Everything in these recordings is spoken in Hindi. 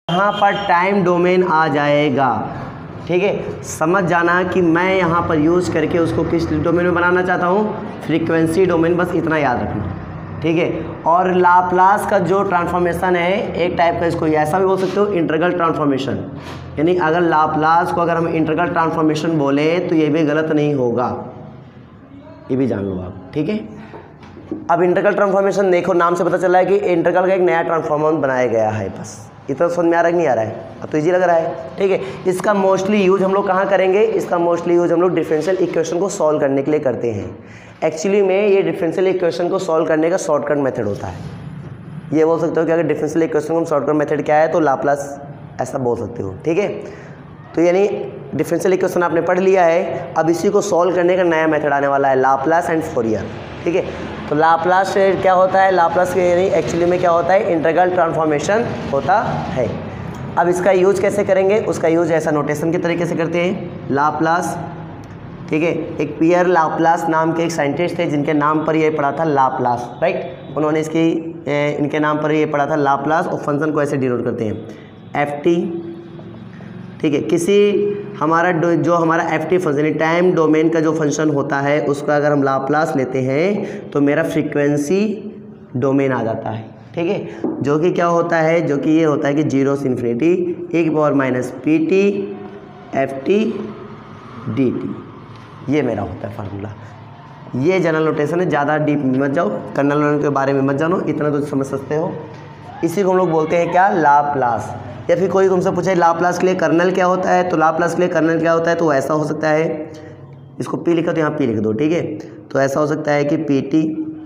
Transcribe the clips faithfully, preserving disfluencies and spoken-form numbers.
यहाँ पर टाइम डोमेन आ जाएगा। ठीक है, समझ जाना कि मैं यहाँ पर यूज़ करके उसको किस डोमेन में बनाना चाहता हूँ, फ्रीक्वेंसी डोमेन, बस इतना याद रखना। ठीक है, और लाप्लास का जो ट्रांसफॉर्मेशन है एक टाइप का, इसको ऐसा भी बोल सकते हो इंटीग्रल ट्रांसफॉर्मेशन, यानी अगर लाप्लास को अगर हम इंटीग्रल ट्रांसफॉर्मेशन बोले तो ये भी गलत नहीं होगा, ये भी जान लो आप। ठीक है, अब इंटीग्रल ट्रांसफॉर्मेशन देखो, नाम से पता चला है कि इंटीग्रल का एक नया ट्रांसफॉर्मर बनाया गया है। बस इतना समझ में आ रहा है कि नहीं आ रहा है? अब तो इजी लग रहा है। ठीक है, इसका मोस्टली यूज हम लोग कहाँ करेंगे, इसका मोस्टली यूज हम लोग डिफरेंशियल इक्वेशन को सॉल्व करने के लिए करते हैं। एक्चुअली में ये डिफरेंशियल इक्वेशन को सॉल्व करने का शॉर्टकट मेथड होता है। ये बोल सकते हो कि अगर डिफरेंशियल इक्वेशन का शॉर्टकट मेथड क्या है तो लाप्लास, ऐसा बोल सकते हो। ठीक है, तो यानी डिफरेंशियल इक्वेशन आपने पढ़ लिया है, अब इसी को सॉल्व करने का नया मेथड आने वाला है, लाप्लास एंड फोरियर। ठीक है, तो लाप्लास क्या होता है, लाप्लास के यानी एक्चुअली में क्या होता है, इंटीग्रल ट्रांसफॉर्मेशन होता है। अब इसका यूज कैसे करेंगे, उसका यूज ऐसा नोटेशन के तरीके से करते हैं, लाप्लास। ठीक है, एक पियर लाप्लास नाम के एक साइंटिस्ट थे जिनके नाम पर ये पढ़ा था लाप्लास, राइट। उन्होंने इसकी इनके नाम पर ये पढ़ा था लाप्लास, और फंक्शन को ऐसे डिनोट करते हैं एफ टी। ठीक है, किसी हमारा जो हमारा F T function time domain का जो फंक्शन होता है उसका अगर हम लाप्लास लेते हैं तो मेरा फ्रीक्वेंसी डोमेन आ जाता है। ठीक है, जो कि क्या होता है, जो कि ये होता है कि जीरो से इन्फिनिटी ए की power minus P T F T D T, ये मेरा होता है फार्मूला। ये जनरल नोटेशन है, ज़्यादा डीप मत जाओ, कर्नल नोटेशन के बारे में मत जानो, इतना तो समझ सकते हो। इसी को हम लोग बोलते हैं क्या, लाप्लास। या फिर कोई तुमसे पूछे लाप्लास के लिए कर्नल क्या होता है, तो लाप्लास के लिए कर्नल क्या होता है, तो ऐसा हो सकता है, इसको पी लिखा तो यहाँ पी लिख दो। ठीक है, तो ऐसा हो सकता है कि पी टी,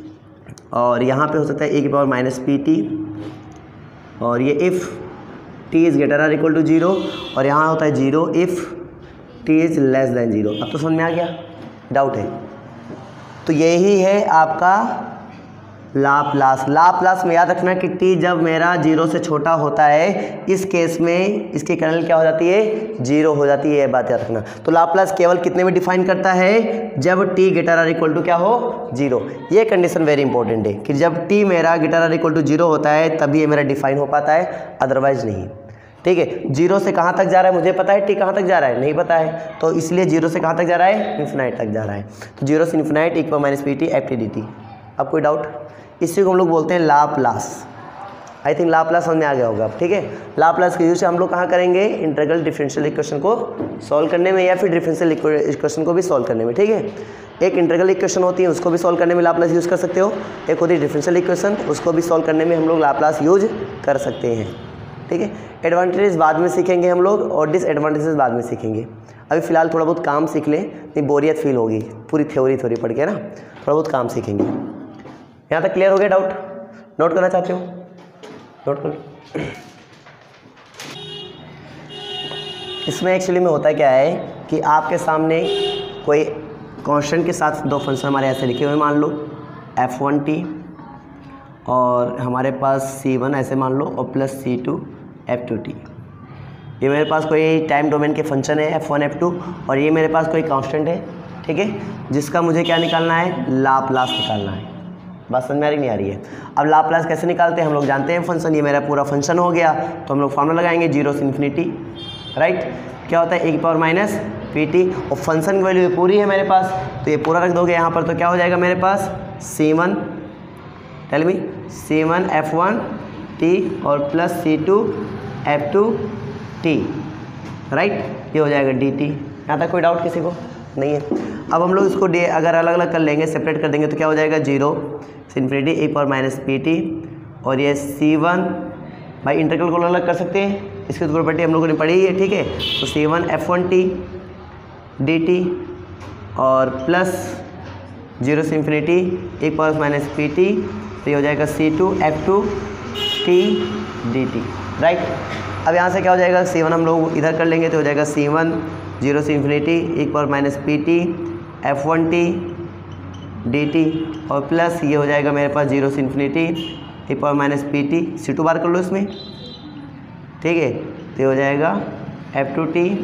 और यहाँ पे हो सकता है ए की पावर माइनस पी टी, और ये if T is greater or equal to zero, और यहाँ होता है zero if T is less than zero. अब तो समझ में आ गया, डाउट है? तो यही है आपका लाप्लास। लाप्लास में याद रखना कि टी जब मेरा जीरो से छोटा होता है, इस केस में इसकी कर्नल क्या हो जाती है, जीरो हो जाती है, ये बात याद रखना। तो लाप्लास केवल कितने में डिफाइन करता है, जब T greater or equal to क्या हो, जीरो। ये कंडीशन वेरी इंपॉर्टेंट है कि जब टी मेरा greater or equal to zero होता है तभी ये मेरा डिफाइन हो पाता है, अदरवाइज नहीं। ठीक है, जीरो से कहाँ तक जा रहा है मुझे पता है, टी कहाँ तक जा रहा है नहीं पता है, तो इसलिए जीरो से कहाँ तक जा रहा है, इन्फिनाइट तक जा रहा है। तो जीरो से infinite equal minus P T F T D T. अब कोई डाउट? इसी को हम लोग बोलते हैं लाप्लास। आई थिंक लाप्लास समझ में आ गया होगा। ठीक है, लाप्लास के यूज से हम लोग कहाँ करेंगे, इंटीग्रल डिफरेंशियल इक्वेशन को सॉल्व करने में, या फिर डिफरेंशियल इक्वेशन को भी सॉल्व करने में। ठीक है, एक इंटीग्रल इक्वेशन होती है उसको भी सॉल्व करने में लाप्लास यूज़ कर सकते हो, एक होती है डिफरेंशियल इक्वेशन, उसको भी सॉल्व करने में हम लोग लाप्लास यूज कर सकते हैं। ठीक है, एडवांटेजेस बाद में सीखेंगे हम लोग, और डिसएडवांटेजेस बाद में सीखेंगे। अभी फिलहाल थोड़ा बहुत काम सीख लें, नहीं बोरियत फील होगी पूरी थ्योरी थ्योरी पढ़ के ना, थोड़ा बहुत काम सीखेंगे। यहाँ तक क्लियर हो गया? डाउट नोट करना चाहते हो, नोट कर लो। इसमें एक्चुअली में होता क्या है कि आपके सामने कोई कांस्टेंट के साथ दो फंक्शन हमारे ऐसे लिखे हुए, मान लो एफ वन टी, और हमारे पास सी वन ऐसे मान लो, और plus C two F two T. ये मेरे पास कोई टाइम डोमेन के फंक्शन है एफ वन एफ टू, और ये मेरे पास कोई कांस्टेंट है। ठीक है, जिसका मुझे क्या निकालना है, लाप्लास निकालना है। बात समझ में आ रही नहीं आ रही है? अब लाप्लास कैसे निकालते हैं हम लोग जानते हैं, फंक्शन, ये मेरा पूरा फंक्शन हो गया, तो हम लोग फॉर्मूला लगाएंगे जीरो से इन्फिनिटी, राइट। क्या होता है, ए की पावर माइनस पी टी, और फंक्शन की वैल्यू पूरी है मेरे पास, तो ये पूरा रख दोगे यहाँ पर, तो क्या हो जाएगा मेरे पास, C one, tell me, C one F one T और plus C two F two T, right. ये हो जाएगा डी टी। यहाँ तक कोई डाउट किसी को नहीं है? अब हम लोग इसको अगर अलग अलग कर लेंगे, सेपरेट कर देंगे, तो क्या हो जाएगा, जीरो से इन्फिनिटी ए पावर माइनस पी टी, और ये सी वन, भाई इंटीग्रल को अलग अलग कर सकते हैं, इसकी प्रॉपर्टी हम लोगों ने पढ़ी है। ठीक है, तो C one F one T D T, और प्लस जीरो से इन्फिनिटी ए पावर माइनस पी टी, तो ये हो जाएगा C two F two T D T, right. अब यहाँ से क्या हो जाएगा, सी वन हम लोग इधर कर लेंगे, तो हो जाएगा सी वन जीरो से इन्फिनिटी एक power minus P T F one T D T, और प्लस ये हो जाएगा मेरे पास जीरो से इन्फिनिटी एक power minus P T, C two बार कर लो इसमें। ठीक है, तो ये हो जाएगा F two T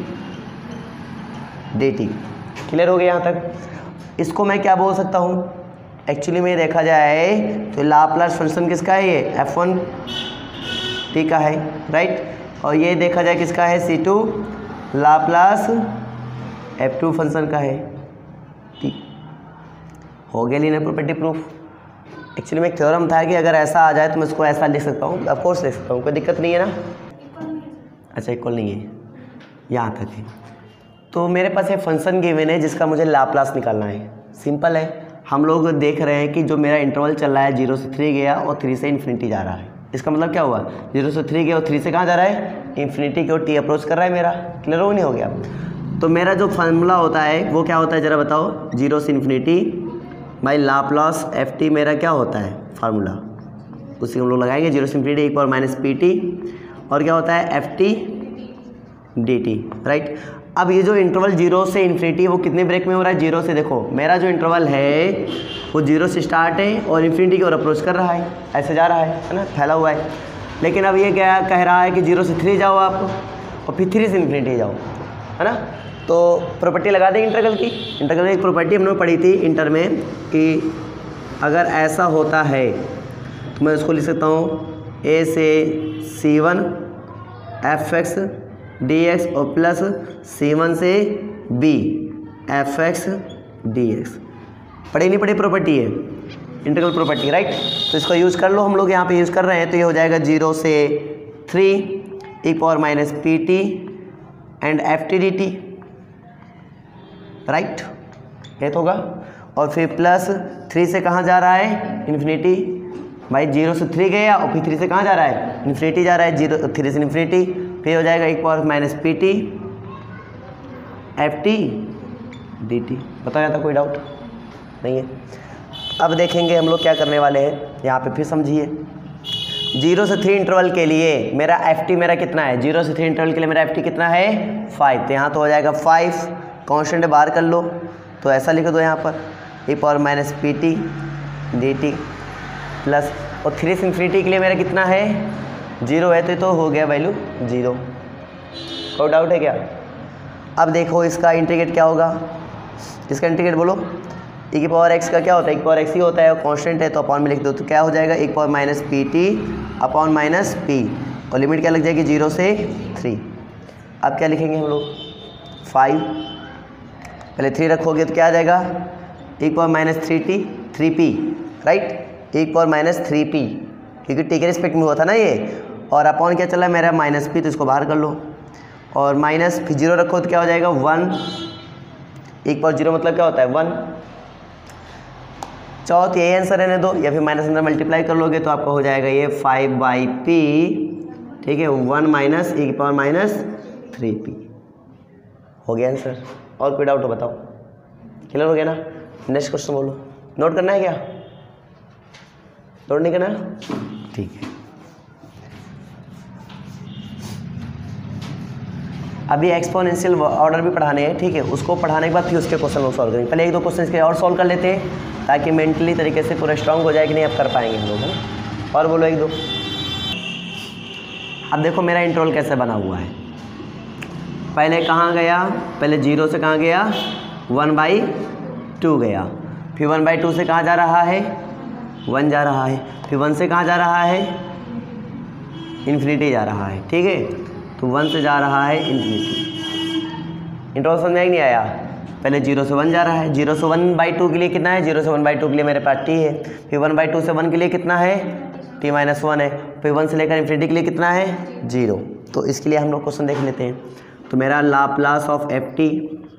D T. Clear हो गया यहाँ तक? इसको मैं क्या बोल सकता हूँ, एक्चुअली में देखा जाए तो लाप्लास फंक्शन किसका है, ये एफ वन टी का है, राइट। और ये देखा जाए किसका है, C two Laplace F two function का है। ठीक, हो गया लीनियर प्रॉपर्टी प्रूफ। एक्चुअली में एक थ्योरम था कि अगर ऐसा आ जाए तो मैं इसको ऐसा लिख सकता हूँ, ऑफ कोर्स लिख सकता हूँ, कोई दिक्कत नहीं है ना। अच्छा इक्वल नहीं है, यहाँ तक है। तो मेरे पास एक फंक्शन गिवन है जिसका मुझे लाप्लास निकालना है। सिंपल है, हम लोग देख रहे हैं कि जो मेरा इंटरवल चल रहा है जीरो से थ्री गया और थ्री से इन्फिनिटी जा रहा है। इसका मतलब क्या हुआ, जीरो से थ्री गया और थ्री से कहाँ जा रहा है, इन्फिनिटी की ओर टी अप्रोच कर रहा है मेरा। क्लियर हो नहीं हो गया। तो मेरा जो फार्मूला होता है वो क्या होता है ज़रा बताओ, जीरो से infinity by Laplace F T मेरा क्या होता है फार्मूला, उसी हम लोग लगाएंगे। जीरो से इन्फिनिटी एक पावर माइनस पी टी और क्या होता है F T D T, right. अब ये जो इंटरवल जीरो से इन्फिनिटी वो कितने ब्रेक में हो रहा है, जीरो से। देखो मेरा जो इंटरवल है वो जीरो से स्टार्ट है और इन्फिनिटी की ओर अप्रोच कर रहा है, ऐसे जा रहा है है ना, फैला हुआ है। लेकिन अब ये क्या कह रहा है कि जीरो से थ्री जाओ आप और फिर थ्री से इन्फिनिटी जाओ, है ना। तो प्रॉपर्टी लगा दें इंटीग्रल की। इंटीग्रल की एक प्रॉपर्टी हमने पढ़ी थी इंटर में कि अगर ऐसा होता है तो मैं उसको लिख सकता हूँ ए से C one F X D X और प्लस सी वन से B F X D X. पढ़ी नहीं पढ़ी प्रॉपर्टी है, इंटीग्रल प्रॉपर्टी, राइट। तो इसको यूज़ कर लो, हम लोग यहाँ पे यूज़ कर रहे हैं। तो ये हो जाएगा जीरो से three e power minus P T and F T D T, right, ये तो होगा। और फिर प्लस थ्री से कहाँ जा रहा है, इन्फिनिटी। भाई जीरो से थ्री गया और फिर थ्री से कहाँ जा रहा है, इन्फिनिटी जा रहा है, जीरो थ्री से इन्फिनिटी। फिर हो जाएगा एक power minus P T F T D T. बताया था, कोई डाउट नहीं है। अब देखेंगे हम लोग क्या करने वाले हैं यहाँ पे, फिर समझिए। जीरो से थ्री इंटरवल के लिए मेरा एफ टी मेरा कितना है, जीरो से थ्री इंटरवल के लिए मेरा एफ टी कितना है, फाइव। तो यहाँ तो हो जाएगा फाइव, कॉन्स्टेंट बाहर कर लो तो ऐसा लिख दो यहाँ पर e power minus P T D T plus, और थ्री से इन्फिनिटी के लिए मेरा कितना है, जीरो है, तो तो हो गया वैल्यू जीरो। कोई डाउट है क्या। अब देखो इसका इंटीग्रेट क्या होगा, इसका इंटीग्रेट बोलो। e की पावर x का क्या होता है, एक पावर x ही होता है और कांस्टेंट है तो अपॉन में लिख दो, तो क्या हो जाएगा एक power minus P T upon minus P, और लिमिट क्या लग जाएगी जीरो से थ्री। अब क्या लिखेंगे हम लोग, फाइव, पहले थ्री रखोगे तो क्या आ जाएगा एक power minus three t three p, right, एक पावर माइनस थ्री पी, क्योंकि टी के रिस्पेक्ट में हुआ था ना ये। और अपॉन क्या चला है मेरा माइनस पी, तो इसको बाहर कर लो और माइनस फिर जीरो रखो तो क्या हो जाएगा वन, एक पावर जीरो मतलब क्या होता है वन। चाहो तो ये आंसर रहने दो या फिर माइनस अंदर मल्टीप्लाई कर लोगे तो आपका हो जाएगा ये फाइव बाई पी, ठीक है, वन माइनस ए की पावर माइनस थ्री पी। हो गया आंसर। और कोई डाउट हो बताओ, क्लियर हो गया ना। नेक्स्ट क्वेश्चन बोलो, नोट करना है क्या, नोट नहीं करना, ठीक है। अभी एक्सपोनेंशियल ऑर्डर भी पढ़ाने हैं, ठीक है, उसको पढ़ाने के बाद फिर उसके क्वेश्चन वो सॉल्व करेंगे। पहले एक दो क्वेश्चन इसके और सॉल्व कर लेते हैं ताकि मेंटली तरीके से पूरा स्ट्रांग हो जाए कि नहीं अब कर पाएंगे हम लोग, है ना। और बोलो एक दो। अब देखो मेरा इंटरवल कैसे बना हुआ है, पहले कहाँ गया, पहले जीरो से कहाँ गया, वन बाई टू गया, फिर वन बाई टू से कहाँ जा रहा है, वन जा रहा है, फिर वन से कहाँ जा रहा है, इन्फिनिटी जा रहा है, ठीक है, तो वन से जा रहा है इन्फिनिटी। इंटरवल समझ में नहीं आया, पहले जीरो से वन जा रहा है, जीरो से वन बाई टू के लिए कितना है, जीरो से वन बाई टू के लिए मेरे पास टी है, फिर वन बाई टू से वन के लिए कितना है, टी माइनस वन है, फिर वन से लेकर इन्फिनिटी के लिए कितना है, जीरो। तो इसके लिए हम लोग क्वेश्चन देख लेते हैं। तो मेरा लाप्लास ऑफ एफ टी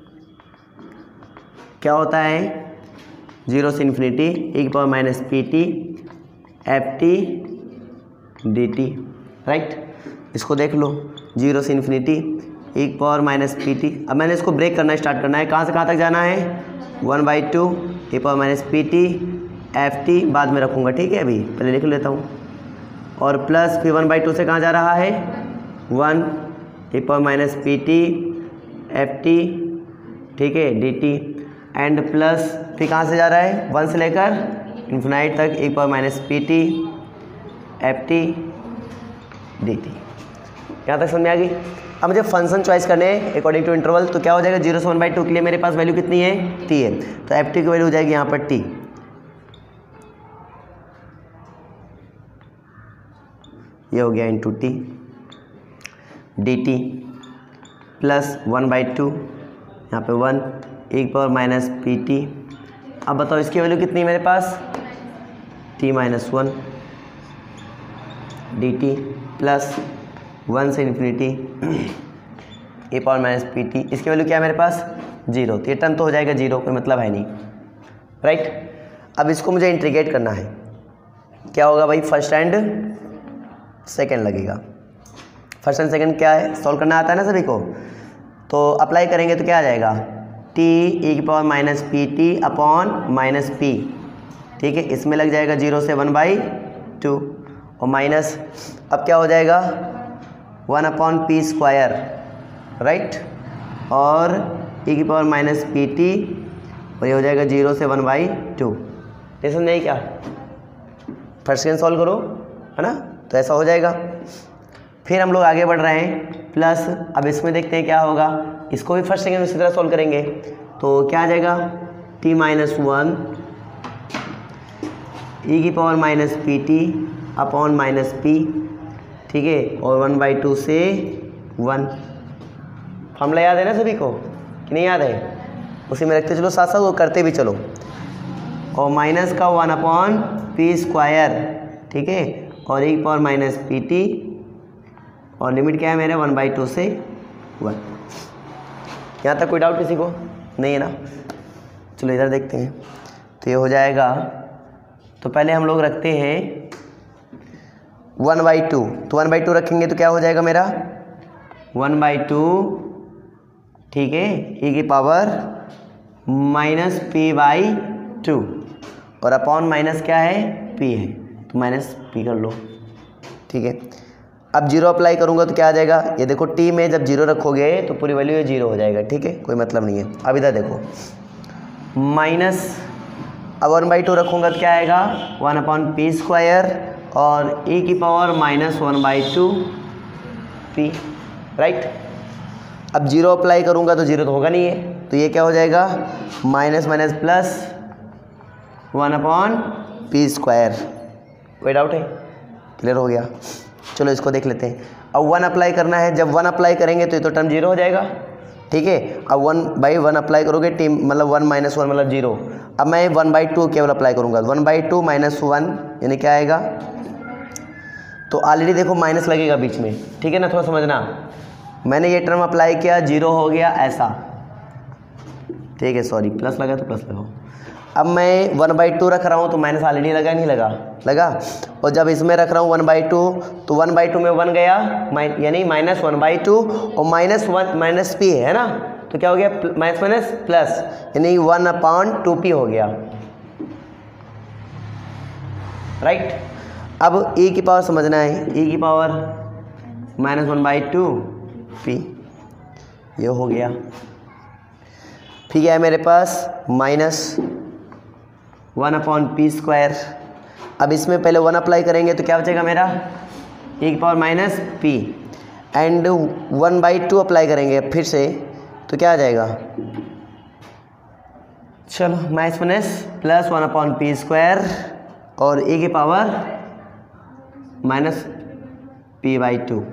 क्या होता है, जीरो से इन्फिनिटी एक power minus P T F T D T, right. इसको देख लो, जीरो से इन्फिनिटी एक पावर माइनस पी टी। अब मैंने इसको ब्रेक करना स्टार्ट करना है, कहाँ से कहाँ तक जाना है, one by two a power minus P T F t बाद में रखूँगा, ठीक है, अभी पहले लिख लेता हूँ। और प्लस फिर वन बाई टू से कहाँ जा रहा है, one a power minus P T F t, ठीक है, डी टी, एंड प्लस फिर कहाँ से जा रहा है, वन से लेकर इन्फिनाइट तक एक power minus P T F T D t. यहाँ तक समझ में आ गई। अब मुझे फंक्शन चॉइस करने हैं अकॉर्डिंग टू इंटरवल, तो क्या हो जाएगा, जीरो से वन बाई टू के लिए मेरे पास वैल्यू कितनी है, टी है, तो एफ टी की वैल्यू हो जाएगी यहाँ पर टी। ये हो गया into t. D T plus one by two, यहाँ पे वन e की पावर माइनस पी टी। अब बताओ इसकी वैल्यू कितनी है मेरे पास, t minus one d T plus one से इन्फिनिटी ए पावर माइनस पी टी। इसकी वैल्यू क्या है मेरे पास, जीरो। तो ये टर्म तो हो जाएगा जीरो, कोई मतलब है नहीं, राइट। अब इसको मुझे इंटीग्रेट करना है, क्या होगा भाई, फर्स्ट एंड सेकंड लगेगा। फर्स्ट एंड सेकंड क्या है, सॉल्व करना आता है ना सभी को, तो अप्लाई करेंगे तो क्या आ जाएगा, टी ई की power minus P T upon minus p, ठीक है। इसमें लग जाएगा जीरो से वन बाई टू और माइनस, अब क्या हो जाएगा one upon p square, right, और ई की पावर माइनस पी टी और ये हो जाएगा जीरो से वन बाई टू। ये समझ नहीं क्या, फर्स्ट सेकंड सॉल्व करो, है ना, तो ऐसा हो जाएगा। फिर हम लोग आगे बढ़ रहे हैं प्लस, अब इसमें देखते हैं क्या होगा, इसको भी फर्स्ट सेकंड इसी तरह सॉल्व करेंगे तो क्या आ जाएगा, टी माइनस वन ई की power minus P T upon minus p, ठीक है, और वन बाई टू से वन। फॉर्मूला याद है ना सभी को कि नहीं याद है, उसी में रखते चलो, साथ साथ वो करते भी चलो, और माइनस का वन अपॉन पी स्क्वायर, ठीक है, और एक पावर माइनस पी टी, और लिमिट क्या है मेरे वन बाई टू से वन। यहाँ तक कोई डाउट किसी को नहीं है ना, चलो इधर देखते हैं। तो ये हो जाएगा, तो पहले हम लोग रखते हैं वन बाई टू, तो वन बाई टू रखेंगे तो क्या हो जाएगा मेरा वन बाई टू, ठीक है, ई की power minus p by two, और अपॉन माइनस क्या है, पी है, तो माइनस पी कर लो, ठीक है। अब जीरो अप्लाई करूँगा तो क्या आ जाएगा, ये देखो टी में जब जीरो रखोगे तो पूरी वैल्यू ये जीरो हो जाएगा, ठीक है, कोई मतलब नहीं है। अब इधर देखो माइनस, अब वन बाई टू रखूँगा तो क्या आएगा, वन अपॉन पी स्क्वायर और ई की power minus one by two p, right. अब जीरो अप्लाई करूँगा तो जीरो तो होगा नहीं है, तो ये क्या हो जाएगा, minus minus plus one upon p square. कोई डाउट है, क्लियर हो गया। चलो इसको देख लेते हैं। अब वन अप्लाई करना है, जब वन अप्लाई करेंगे तो ये तो टर्म जीरो हो जाएगा, ठीक है। अब वन बाई वन अप्लाई करोगे, टी मतलब वन माइनस वन मतलब जीरो। अब मैं वन बाई टू केवल अप्लाई करूँगा, one by two minus one यानी क्या आएगा, तो ऑलरेडी देखो माइनस लगेगा बीच में, ठीक है ना, थोड़ा समझना। मैंने ये टर्म अप्लाई किया, जीरो हो गया ऐसा, ठीक है, सॉरी प्लस लगा तो प्लस लगाओ। अब मैं वन बाई टू रख रहा हूँ तो माइनस ऑलरेडी लगा नहीं लगा, लगा। और जब इसमें रख रहा हूँ वन बाई टू, तो वन बाई टू में वन गया, यानी माइनस वन बाई टू, और माइनस वन माइनस पी है ना, तो क्या हो गया, माइनस माइनस प्लस, यानी वन अपॉन टू पी हो गया, राइट। अब ई की पावर समझना है, ई की power minus one by two p, ये हो गया। फिर क्या है मेरे पास, minus one upon p square. अब इसमें पहले वन अप्लाई करेंगे तो क्या बचेगा मेरा, ई की power minus p, and one by two apply करेंगे फिर से तो क्या आ जाएगा, चलो minus minus plus one upon p square और ई की power minus p by two.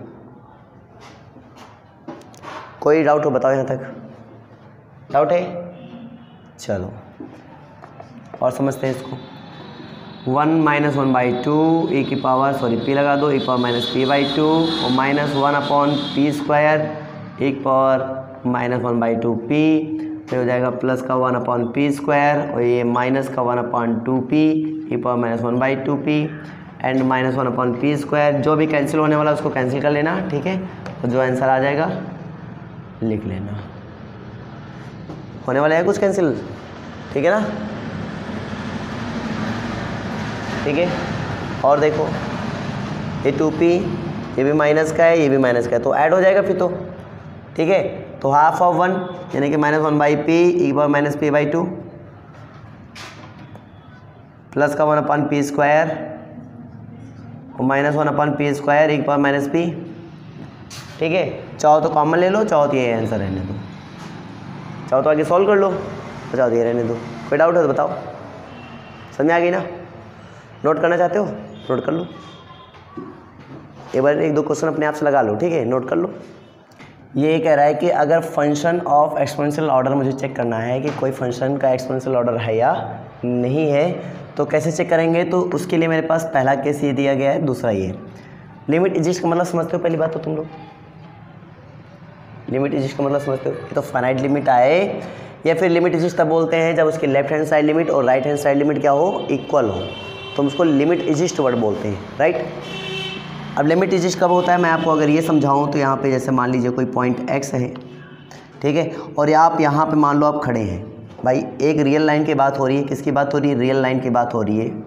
कोई डाउट हो बताओ यहाँ तक, डाउट है, चलो और समझते हैं इसको। One minus one by two e की पावर, सॉरी पी लगा दो, e power minus p by two और minus one upon p square, e power minus one by two p, फिर हो जाएगा प्लस का वन अपॉन पी स्क्वायर और ये माइनस का one upon two p, e power minus one by two p and minus one upon p square. जो भी कैंसिल होने वाला उसको कैंसिल कर लेना, ठीक है, तो जो आंसर आ जाएगा लिख लेना। होने वाला है कुछ कैंसिल, ठीक है ना, ठीक है। और देखो ये टू पी, ये भी माइनस का है, ये भी माइनस का है, तो ऐड हो जाएगा फिर तो, ठीक है। तो हाफ ऑफ वन यानी कि minus one by p e power minus p by two plus का वन अपन पी स्क्वायर और minus one upon p square e power minus p, ठीक है। चाहो तो कॉमन ले लो, चाहो तो ये आंसर रहने दो, चाहो तो आगे सॉल्व कर लो, तो चाहो तो ये रहने दो। कोई डाउट है तो बताओ, समझ आ गई ना, नोट करना चाहते हो नोट कर लो। एक बार एक दो क्वेश्चन अपने आप से लगा लो, ठीक है, नोट कर लो। ये कह रहा है कि अगर फंक्शन ऑफ एक्सपोनेंशियल ऑर्डर मुझे चेक करना है कि कोई फंक्शन का एक्सपोनेंशियल ऑर्डर है या नहीं है, तो कैसे चेक करेंगे? तो उसके लिए मेरे पास पहला केस ये दिया गया है, दूसरा ये लिमिट एग्जिस्ट का मतलब समझते हो? पहली बात तो तुम लोग लिमिट एग्जिस्ट का मतलब समझते हो? ये तो फाइनाइट लिमिट आए, या फिर लिमिट एग्जिस्ट तब बोलते हैं जब उसकी लेफ्ट हैंड साइड लिमिट और राइट हैंड साइड लिमिट क्या हो, इक्वल हो, तो हम उसको लिमिट एग्जिस्ट वर्ड बोलते हैं, राइट। अब लिमिट एग्जिस्ट कब होता है मैं आपको अगर ये समझाऊं तो यहाँ पे जैसे मान लीजिए कोई पॉइंट एक्स है, ठीक है, और आप यहाँ पे मान लो आप खड़े हैं, भाई एक रियल लाइन की बात हो रही है, किसकी बात हो रही है? रियल लाइन की बात हो रही है,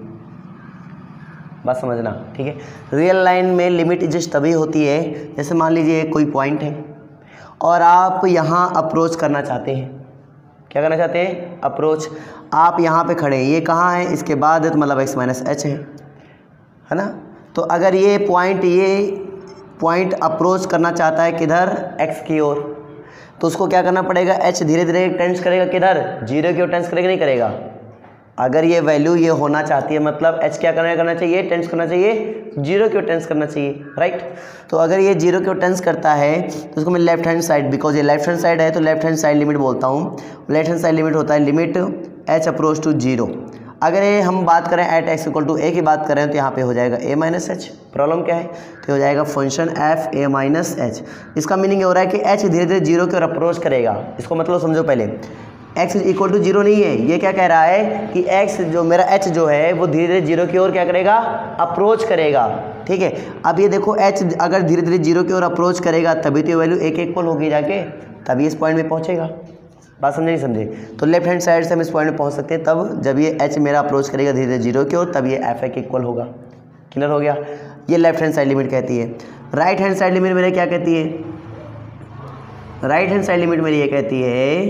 बात समझना, ठीक है। रियल लाइन में लिमिट एग्जिस्ट तभी होती है जैसे मान लीजिए कोई पॉइंट है और आप यहाँ अप्रोच करना चाहते हैं। क्या करना चाहते हैं? अप्रोच। आप यहाँ पे खड़े हैं, ये कहाँ है? इसके बाद तो मतलब एक्स माइनस एच है, है ना। तो अगर ये पॉइंट ये पॉइंट अप्रोच करना चाहता है किधर? एक्स की ओर, तो उसको क्या करना पड़ेगा? एच धीरे धीरे टेंस करेगा किधर? जीरो की ओर टेंस करेगा, नहीं करेगा? अगर ये वैल्यू ये होना चाहती है मतलब एच क्या करना करना चाहिए? टेंस करना चाहिए, जीरो की ओर टेंस करना चाहिए, राइट। तो अगर ये जीरो की ओर टेंस करता है तो उसको मैं लेफ्ट हैंड साइड, बिकॉज ये लेफ्ट हैंड साइड है तो लेफ्ट हैंड साइड लिमिट बोलता हूँ। लेफ्ट हैंड साइड लिमिट होता है limit h approach to zero. अगर ये हम बात करें at x equal to a की बात करें तो यहाँ पे हो जाएगा ए माइनस एच। प्रॉब्लम क्या है? तो हो जाएगा function f a minus h. इसका मीनिंग ये हो रहा है कि एच धीरे धीरे जीरो की ओर अप्रोच करेगा। इसको मतलब समझो पहले, एक्स इक्वल टू जीरो नहीं है, ये क्या कह रहा है कि एक्स जो मेरा एच जो है वो धीरे धीरे जीरो की ओर क्या करेगा? अप्रोच करेगा, ठीक है। अब ये देखो एच अगर धीरे धीरे जीरो की ओर अप्रोच करेगा तभी तो ये वैल्यू एक इक्वल होगी जाके, तभी इस पॉइंट में पहुँचेगा। बात समझे नहीं समझे? तो लेफ्ट हैंड साइड से हम इस पॉइंट में पहुंच सकते हैं तब जब ये एच मेरा अप्रोच करेगा धीरे धीरे जीरो की ओर, तब ये एफ एक इक्वल होगा। क्लियर हो गया? ये लेफ्ट हैंड साइड लिमिट कहती है। राइट हैंड साइड लिमिट मेरे क्या कहती है? राइट हैंड साइड लिमिट मेरी ये कहती है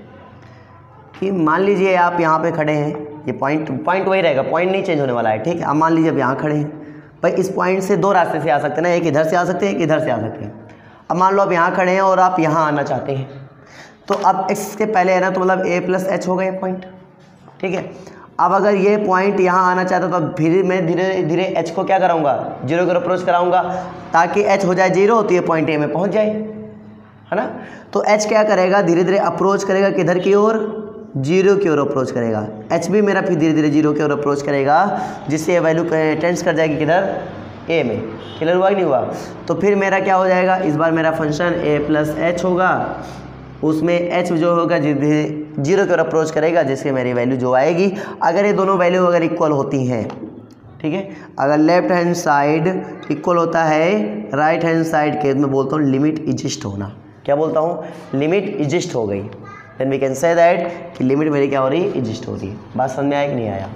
कि मान लीजिए आप यहाँ पे खड़े हैं, ये पॉइंट पॉइंट वही रहेगा, पॉइंट नहीं चेंज होने वाला है, ठीक है। अब मान लीजिए अब यहाँ खड़े हैं, भाई इस पॉइंट से दो रास्ते से आ सकते हैं ना, एक इधर से आ सकते हैं, एक इधर से आ सकते हैं। अब मान लो आप यहाँ खड़े हैं और आप यहाँ आना चाहते हैं, तो अब एक्स के पहले है ना, तो मतलब ए प्लस एच हो गया पॉइंट, ठीक है। अब अगर ये पॉइंट यहाँ आना चाहता तो फिर मैं धीरे धीरे एच को क्या कराऊंगा? जीरो की ओर अप्रोच कराऊंगा ताकि एच हो जाए जीरो, तो ये पॉइंट ए में पहुँच जाए, है ना। तो एच क्या करेगा? धीरे धीरे अप्रोच करेगा किधर की ओर? जीरो की ओर अप्रोच करेगा। एच भी मेरा फिर धीरे धीरे जीरो की ओर अप्रोच करेगा, जिससे ये वैल्यू टेंस कर जाएगी किधर? ए में। क्लियर हुआ कि नहीं हुआ? तो फिर मेरा क्या हो जाएगा? इस बार मेरा फंक्शन ए प्लस एच होगा, उसमें एच जो होगा जीरो की ओर अप्रोच करेगा, जिससे मेरी वैल्यू जो आएगी, अगर ये दोनों वैल्यू अगर इक्वल होती हैं, ठीक है, अगर लेफ्ट हैंड साइड इक्वल होता है राइट हैंड साइड के, मैं बोलता हूँ लिमिट एग्जिस्ट होना। क्या बोलता हूँ? लिमिट एग्जिस्ट हो गई। Then we can say that कि लिमिट मेरी क्या हो रही है? एग्जिस्ट हो रही है। बात समझ में आया कि नहीं आया?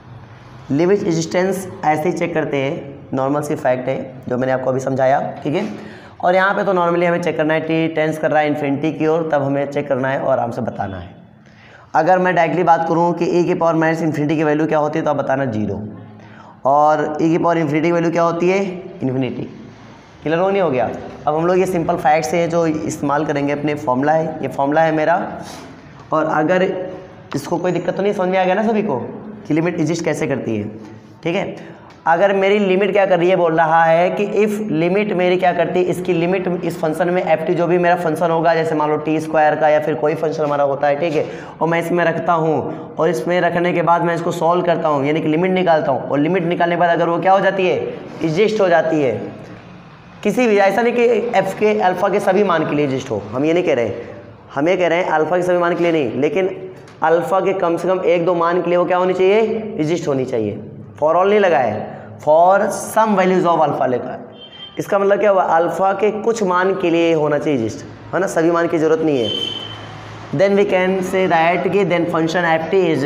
लिमिट एग्जिस्टेंस ऐसे ही चेक करते हैं, नॉर्मल सी फैक्ट है जो मैंने आपको अभी समझाया, ठीक है। और यहाँ पे तो नॉर्मली हमें चेक करना है टी टेंस कर रहा है इन्फिनिटी की ओर, तब हमें चेक करना है और आराम से बताना है। अगर मैं डायरेक्टली बात करूँ कि ए की पावर माइनस इन्फिनिटी की वैल्यू क्या होती है, तो आप बताना जीरो, और ए की पावर इन्फिनिटी की वैल्यू क्या होती है? इन्फिनिटी। क्लियर हो नहीं हो गया? अब हम लोग ये सिंपल फैक्ट्स हैं जो इस्तेमाल करेंगे, अपने फॉर्मूला है, ये फॉर्मूला है मेरा। और अगर इसको कोई दिक्कत तो नहीं, समझ में आ गया ना सभी को कि लिमिट एग्जिस्ट कैसे करती है, ठीक है। अगर मेरी लिमिट क्या कर रही है, बोल रहा है कि इफ़ लिमिट मेरी क्या करती है, इसकी लिमिट इस फंक्शन में एफ टी जो भी मेरा फंक्शन होगा, जैसे मान लो टी स्क्वायर का या फिर कोई फंक्शन हमारा होता है, ठीक है, और मैं इसमें रखता हूँ और इसमें रखने के बाद मैं इसको सॉल्व करता हूँ, यानी कि लिमिट निकालता हूँ, और लिमिट निकालने के बाद अगर वो क्या हो जाती है? एग्जिस्ट हो जाती है। किसी भी, ऐसा नहीं कि एफ के अल्फ़ा के सभी मान के लिए एग्जिस्ट हो, हम ये नहीं कह रहे, हम ये कह रहे हैं अल्फ़ा के सभी मान के लिए नहीं, लेकिन अल्फ़ा के कम से कम एक दो मान के लिए वो क्या होनी चाहिए? एग्जिस्ट होनी चाहिए। फॉर ऑल नहीं लगा है, for some values of alpha लिखा है। इसका मतलब क्या हुआ? अल्फ़ा के कुछ मान के लिए होना चाहिए एग्जिस्ट, है ना, सभी मान की ज़रूरत नहीं है। Then we can say that कि then function f t is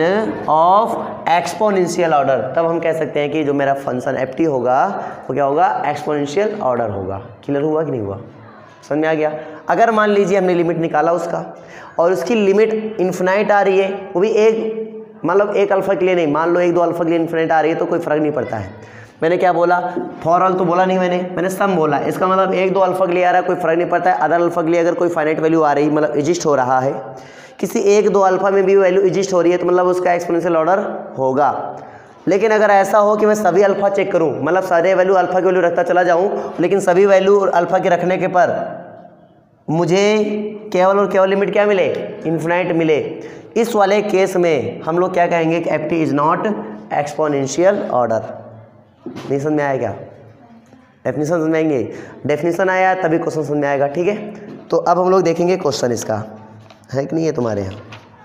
of exponential order. तब हम कह सकते हैं कि जो मेरा फंक्शन एफ टी होगा वो क्या होगा? एक्सपोनेंशियल ऑर्डर होगा। क्लियर हुआ कि नहीं हुआ? समझ में आ गया? अगर मान लीजिए हमने लिमिट निकाला उसका और उसकी लिमिट इन्फिनाइट आ रही है, वो भी एक मतलब एक अल्फ़ा के लिए नहीं, मान लो एक दो अल्फ़ा के लिए इन्फिनाइट आ रही है, तो कोई फ़र्क नहीं पड़ता है। मैंने क्या बोला? फॉर ऑल तो बोला नहीं मैंने, मैंने सम बोला। इसका मतलब एक दो अल्फ़ा के लिए आ रहा है, कोई फ़र्क नहीं पड़ता है। अदर अल्फ़ा के लिए अगर कोई फाइनाइट वैल्यू आ रही, मतलब एग्जिस्ट हो रहा है, किसी एक दो अल्फ़ा में भी वैल्यू एग्जिस्ट हो रही है, तो मतलब उसका एक्सपोनेंशियल ऑर्डर होगा। लेकिन अगर ऐसा हो कि मैं सभी अल्फ़ा चेक करूं, मतलब सारे वैल्यू अल्फ़ा की वैल्यू रखता चला जाऊं, लेकिन सभी वैल्यू अल्फ़ा के रखने के पर मुझे केवल और केवल लिमिट क्या मिले, इन्फिनाइट मिले, इस वाले केस में हम लोग क्या कहेंगे कि f t is not exponential order. नहीं समझ में आया क्या? डेफिनेशन समझ में आएंगे, डेफिनेशन आया तभी क्वेश्चन समझ में आएगा। ठीक है, तो अब हम लोग देखेंगे क्वेश्चन इसका है कि नहीं है तुम्हारे यहाँ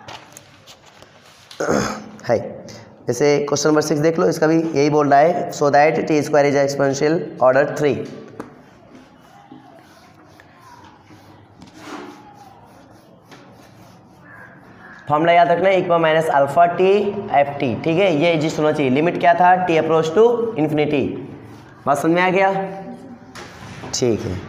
है। जैसे क्वेश्चन नंबर सिक्स देख लो, इसका भी यही बोल रहा है, so that t square is exponential order three. Formula याद रखना है, equal minus alpha t F t. ठीक है, ये एग्जिस्ट होना चाहिए। लिमिट क्या था, टी अप्रोच टू इन्फिनिटी। बात समझ में आ गया? ठीक है,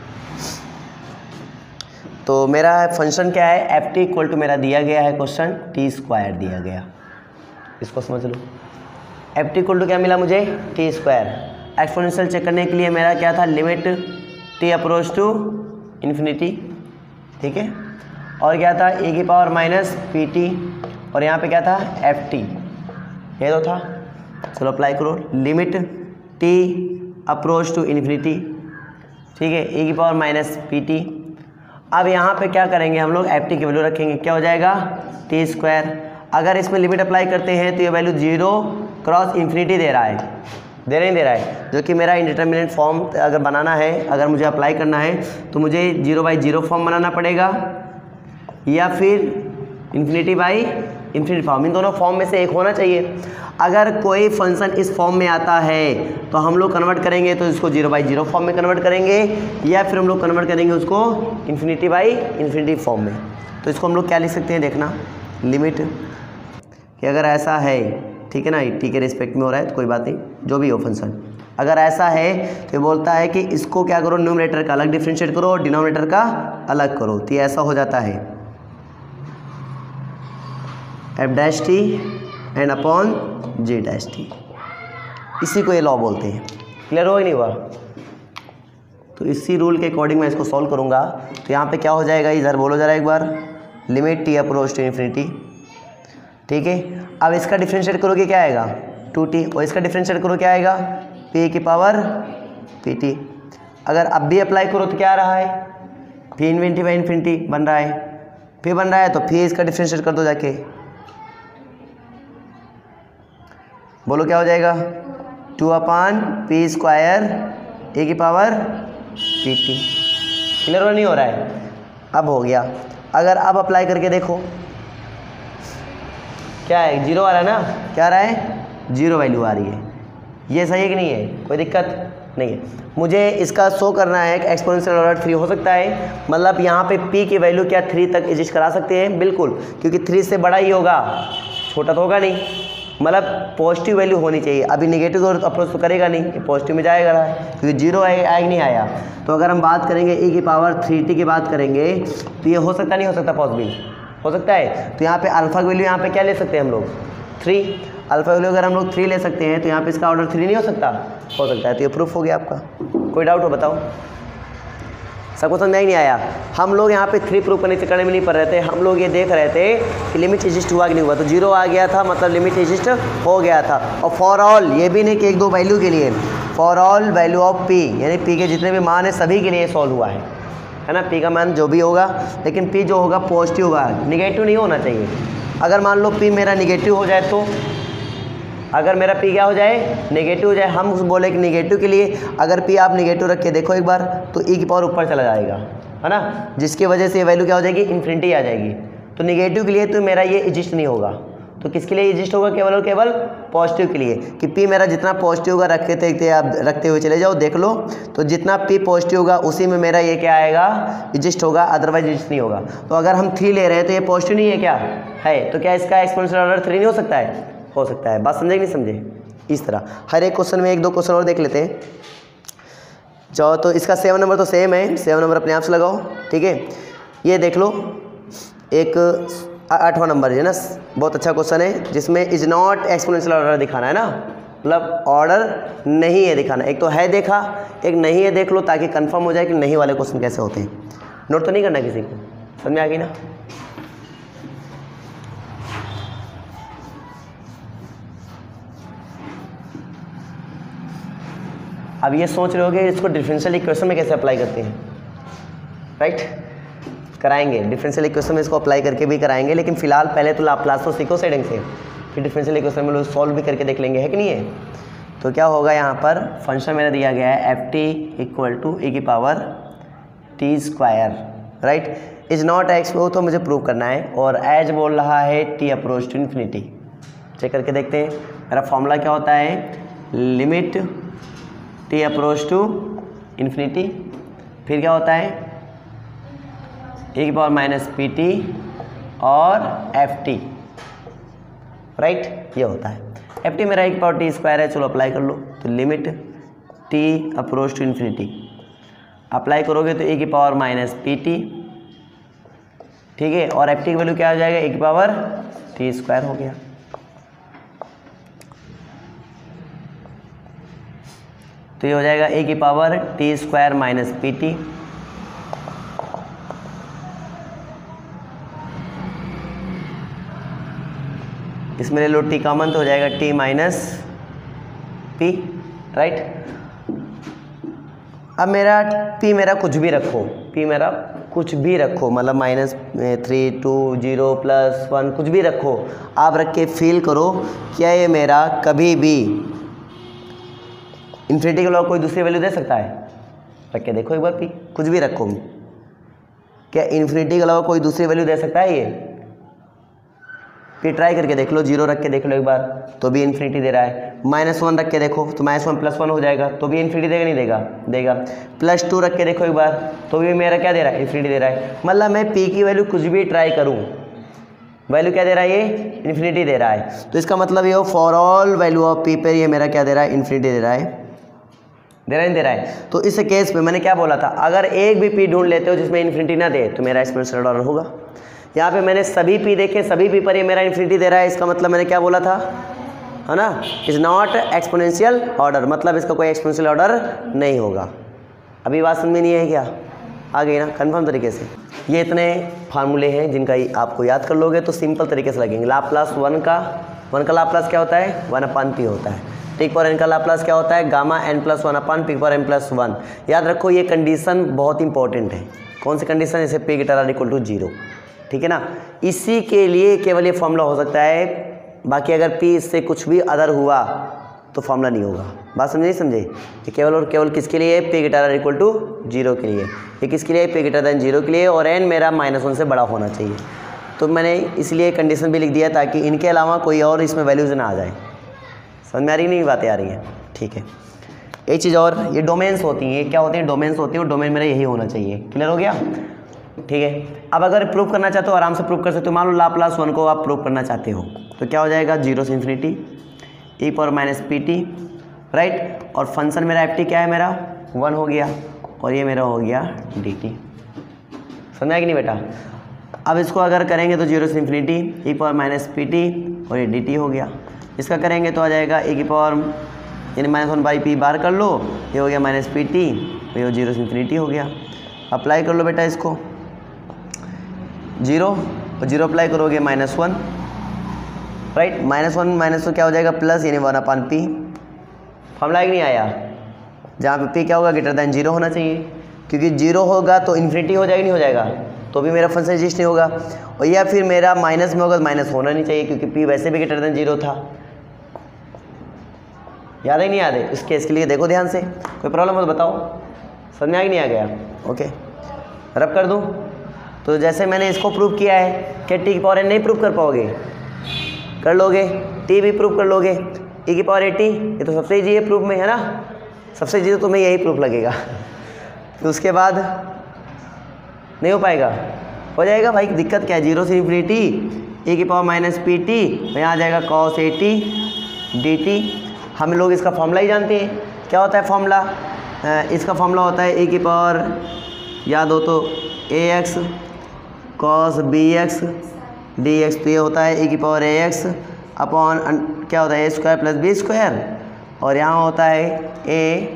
तो मेरा फंक्शन क्या है, एफ टी इक्वल टू मेरा दिया गया है क्वेश्चन टी स्क्वायर दिया गया, इसको समझ लो। एफ टी इक्वल टू क्या मिला मुझे, टी स्क्वायर। एक्सपोनेंशियल चेक करने के लिए मेरा क्या था, limit t approach to infinity. ठीक है, और क्या था, ए की पावर माइनस पी टी, और यहाँ पे क्या था, एफ टी, ये तो था। चलो अप्लाई करो, limit t approach to infinity. ठीक है, ए की पावर माइनस पी टी। अब यहाँ पे क्या करेंगे हम लोग, एफ टी की वैल्यू रखेंगे, क्या हो जाएगा, टी स्क्वायर। अगर इसमें लिमिट अप्लाई करते हैं तो ये वैल्यू जीरो क्रॉस इन्फिनिटी दे रहा है, दे रहा ही दे रहा है, जो कि मेरा इंडिटरमिनेट फॉर्म अगर बनाना है, अगर मुझे अप्लाई करना है तो मुझे जीरो बाई जीरो फॉर्म बनाना पड़ेगा, या फिर इन्फिनिटी बाई इन्फिनिटी फॉर्म। इन दोनों फॉर्म में से एक होना चाहिए। अगर कोई फंक्शन इस फॉर्म में आता है तो हम लोग कन्वर्ट करेंगे तो इसको जीरो बाई जीरो फॉर्म में कन्वर्ट करेंगे, या फिर हम लोग कन्वर्ट करेंगे उसको इन्फिनिटी बाई इन्फिनिटी फॉर्म में। तो इसको हम लोग क्या लिख सकते हैं, देखना, लिमिट कि अगर ऐसा है, ठीक है ना, टी के रिस्पेक्ट में हो रहा है तो कोई बात नहीं, जो भी हो फंक्शन, अगर ऐसा है तो ये बोलता है कि इसको क्या करो, न्यूमरेटर का अलग डिफ्रेंशिएट करो और डिनोमिनेटर का अलग करो। तो ये ऐसा हो जाता है, f dash t and upon g dash t, इसी को ये लॉ बोलते हैं। क्लियर हो ही नहीं हुआ? तो इसी रूल के अकॉर्डिंग मैं इसको सॉल्व करूँगा। तो यहाँ पे क्या हो जाएगा, इधर बोलो जरा एक बार, limit t approach to infinity. ठीक है, अब इसका डिफ्रेंशिएट करोगे क्या आएगा, टू टी, और इसका डिफ्रेंशिएट करो क्या आएगा, पी की पावर पी टी। अगर अब भी अप्लाई करो तो क्या आ रहा है, पी इन्फिनिटी बाई इन्फिनिटी बन रहा है, पी बन रहा है तो फिर इसका डिफ्रेंशिएट कर दो जाके, बोलो क्या हो जाएगा, two upon p square a की पावर पी टी। क्लियर हो नहीं हो रहा है? अब हो गया। अगर अब अप्लाई करके देखो क्या है, जीरो आ रहा है ना, क्या आ रहा है, जीरो वैल्यू आ रही है। ये सही है कि नहीं है, कोई दिक्कत नहीं है। मुझे इसका शो करना है कि एक्सपोनेंशियल ऑर्डर थ्री हो सकता है, मतलब यहाँ पे p की वैल्यू क्या थ्री तक एग्जिस्ट करा सकते हैं, बिल्कुल, क्योंकि थ्री से बड़ा ही होगा, छोटा तो होगा नहीं, मतलब पॉजिटिव वैल्यू होनी चाहिए। अभी नेगेटिव अप्रोच तो करेगा नहीं, पॉजिटिव में जाएगा रहा है, क्योंकि जीरो आएगा नहीं आया। तो अगर हम बात करेंगे e की पावर थ्री टी की बात करेंगे तो ये हो सकता नहीं हो सकता, पॉसिबल हो सकता है। तो यहाँ पे अल्फा की वैल्यू यहाँ पे क्या ले सकते हैं हम लोग, थ्री। अल्फा वैल्यू अगर हम लोग थ्री ले सकते हैं तो यहाँ पे इसका ऑर्डर थ्री नहीं हो सकता, हो सकता है। तो ये प्रूफ हो गया आपका। कोई डाउट हो बताओ? सबको समझ में ही नहीं आया? हम लोग यहाँ पे थ्री प्रूफ करने चक्कर में नहीं पड़ रहे थे, हम लोग ये देख रहे थे कि लिमिट एग्जिस्ट हुआ कि नहीं हुआ। तो जीरो आ गया था, मतलब लिमिट एग्जिस्ट हो गया था। और फॉर ऑल, ये भी नहीं कि एक दो वैल्यू के लिए, for all value of p, यानी पी के जितने भी मान है सभी के लिए सॉल्व हुआ है, है ना। पी का मान जो भी होगा, लेकिन पी जो होगा पॉजिटिव होगा, निगेटिव नहीं होना चाहिए। अगर मान लो पी मेरा निगेटिव हो जाए, तो अगर मेरा पी क्या हो जाए, नेगेटिव हो जाए, हम बोले कि निगेटिव के लिए अगर पी आप निगेटिव रख के देखो एक बार, तो ई की पावर ऊपर चला जाएगा, है ना, जिसकी वजह से ये वैल्यू क्या हो जाएगी, इन्फिनिटी आ जाएगी। तो निगेटिव के लिए तो मेरा ये एग्जिस्ट नहीं होगा। तो किसके लिए एग्जिस्ट होगा, केवल और केवल पॉजिटिव के लिए, कि पी मेरा जितना पॉजिटिव होगा रखते थे आप रखते हुए चले जाओ, देख लो, तो जितना पी पॉजिटिव होगा उसी में मेरा ये क्या आएगा, एग्जिस्ट होगा, अदरवाइज एग्जिस्ट नहीं होगा। तो अगर हम थ्री ले रहे हैं तो ये पॉजिटिव नहीं है क्या है, तो क्या इसका एक्सपोनेंशियल ऑर्डर थ्री नहीं हो सकता है, हो सकता है। बात समझे कि नहीं समझे? इस तरह हर एक क्वेश्चन में एक दो क्वेश्चन और देख लेते हैं। चलो, तो इसका सेवन नंबर तो सेम है, सेवन नंबर अपने आप से लगाओ, ठीक है। ये देख लो, एक आठवां नंबर है ना, बहुत अच्छा क्वेश्चन है, जिसमें इज नॉट एक्सपोनेंशियल ऑर्डर दिखाना है ना, मतलब ऑर्डर नहीं है दिखाना। एक तो है देखा, एक नहीं है देख लो, ताकि कंफर्म हो जाए कि नहीं वाले क्वेश्चन कैसे होते हैं। नोट तो नहीं करना किसी को, समझ में आ गई ना? अब ये सोच रहे होगे इसको डिफरेंशियल इक्वेशन में कैसे अप्लाई करते हैं, राइट? कराएंगे, डिफरेंशियल इक्वेशन में इसको अप्लाई करके भी कराएंगे, लेकिन फिलहाल पहले तो लाप्लास तो सीखो सेटिंग से, फिर डिफरेंशियल इक्वेशन में लोग सॉल्व भी करके देख लेंगे, है कि नहीं है? तो क्या होगा यहाँ पर फंक्शन मेरा दिया गया है F t equal to a की power t square, right? Is not x, वो तो मुझे प्रूव करना है, और एज बोल रहा है t approach to infinity. Check करके देखते हैं मेरा फॉर्मूला क्या होता है, limit t approach to infinity, फिर क्या होता है ए की पावर माइनस पी टी और एफ टी, राइट? ये होता है एफ टी मेरा ए की पावर टी स्क्वायर है, चलो अप्लाई कर लो। तो limit t approach to infinity apply करोगे तो ए की पावर माइनस पी टी, ठीक है, और एफ टी की वैल्यू क्या हो जाएगा, ए की पावर टी स्क्वायर हो गया। तो ये हो जाएगा ए की power t square minus P t, इसमें ले लो टी कॉमन तो हो जाएगा टी माइनस पी, राइट? अब मेरा पी मेरा कुछ भी रखो, पी मेरा कुछ भी रखो, मतलब minus three two zero plus one कुछ भी रखो, आप रख के फील करो क्या ये मेरा कभी भी इन्फिनिटी के अलावा कोई दूसरी वैल्यू दे सकता है? रख के देखो एक बार, पी कुछ भी रखो, क्या इन्फिनिटी के अलावा कोई दूसरी वैल्यू दे सकता है ये? फिर ट्राई करके देख लो, जीरो रख के देख लो एक बार तो भी इन्फिनिटी दे रहा है, माइनस वन रख के देखो तो माइनस वन प्लस वन हो जाएगा तो भी इन्फिनिटी देगा, नहीं देगा? देगा। प्लस टू रख के देखो एक बार तो भी मेरा क्या दे रहा है, इन्फिनिटी दे रहा है। मतलब मैं पी की वैल्यू कुछ भी ट्राई करूँ, वैल्यू क्या दे रहा है, ये इन्फिनिटी दे रहा है। तो इसका मतलब ये हो for all value of p पर ये मेरा क्या दे रहा है, इन्फिनिटी दे रहा है, दे रहा है दे रहा है। तो इस केस में मैंने क्या बोला था, अगर एक भी पी ढूंढ लेते हो जिसमें इन्फिनिटी ना दे तो मेरा एक्सपोनेंशियल ऑर्डर होगा। यहाँ पे मैंने सभी पी देखे, सभी पी पर ये मेरा इन्फिनिटी दे रहा है, इसका मतलब मैंने क्या बोला था, है ना, इज नॉट एक्सपोनेंशियल ऑर्डर, मतलब इसका कोई एक्सपोनेंशियल ऑर्डर नहीं होगा। अभी बात समझ में नहीं है क्या? आ गई ना कंफर्म तरीके से? ये इतने फार्मूले हैं जिनका आपको याद कर लोगे तो सिंपल तरीके से लगेंगे। लाप्लास वन का वन का लाप्लास क्या होता है, वन अपान पी होता है। टी पर एन का लाप्लास क्या होता है, gamma n plus one upon p पर एन प्लस वन। याद रखो ये कंडीशन बहुत इंपॉर्टेंट है। कौन सी कंडीशन? जैसे p greater or equal to zero, ठीक है ना, इसी के लिए केवल ये फॉर्मूला हो सकता है, बाकी अगर पी इससे कुछ भी अदर हुआ तो फॉर्मूला नहीं होगा। बात समझे नहीं समझे? ये केवल और केवल किसके लिए, p greater or equal to zero के लिए। ये किसके लिए, पी ग्रेटर देन जीरो के लिए, और एन मेरा माइनस वन से बड़ा होना चाहिए। तो मैंने इसलिए कंडीशन भी लिख दिया ताकि इनके अलावा कोई और इसमें वैल्यूज ना आ जाए। समझ में आ रही नहीं, बातें आ रही हैं? ठीक है। एक चीज़ और, ये डोमेन्स होती हैं, ये क्या होती हैं, डोमेन्स होती हैं, और डोमेन मेरा यही होना चाहिए। क्लियर हो गया? ठीक है। अब अगर प्रूव करना चाहते हो आराम से प्रूव कर सकते हो। मान लो लाप्लास वन को आप प्रूव करना चाहते हो तो क्या हो जाएगा, जीरो से infinity e power minus P t, right, और फंक्शन मेरा एफ टी क्या है, मेरा वन हो गया, और ये मेरा हो गया डी टी। समझा कि नहीं बेटा? अब इसको अगर करेंगे तो जीरो से infinity e power minus P T और ये डी टी हो गया। इसका करेंगे तो आ जाएगा ए की पावर यानी माइनस वन बाई पी बार कर लो, ये हो गया माइनस पी टी, ये जीरो से इन्फिनिटी हो गया। अप्लाई कर लो बेटा इसको, जीरो और जीरो अप्लाई करोगे minus one, right, minus one minus तो क्या हो जाएगा प्लस, यानी वन अपान पी। फॉर्मूला नहीं आया, जहाँ पे पी क्या होगा, ग्रेटर दैन जीरो होना चाहिए, क्योंकि जीरो होगा तो इन्फिनिटी हो जाएगा, नहीं हो जाएगा तो भी मेरा फंक्शन एग्जिस्ट नहीं होगा। और या फिर मेरा माइनस में होगा तो माइनस होना नहीं चाहिए, क्योंकि पी वैसे भी ग्रेटर दैन जीरो था। याद है नहीं याद है? इस केस के लिए देखो ध्यान से, कोई प्रॉब्लम हो तो बताओ। समझ में आ नहीं आ गया? ओके, रब कर दूँ तो जैसे मैंने इसको प्रूव किया है, क्या टी की पावर एन नहीं प्रूव कर पाओगे? कर लोगे, टी भी प्रूव कर लोगे, ई की पावर एटी, ये तो सबसे ईजी है प्रूफ में, है ना, सबसे ईजी तो तुम्हें यही प्रूफ लगेगा। तो उसके बाद नहीं हो पाएगा, हो जाएगा भाई, दिक्कत क्या है, जीरो से इन्फिनिटी ई की पावर माइनस पी टी, यहाँ आ जाएगा cos a t D t. हम लोग इसका फॉर्मूला ही जानते हैं, क्या होता है फॉर्मूला, इसका फॉर्मूला होता है ए की पावर, याद हो तो a x cos b x D x, तो ये होता है ए की पावर ए एक्स अपॉन क्या होता है a square plus b square, और यहाँ होता है a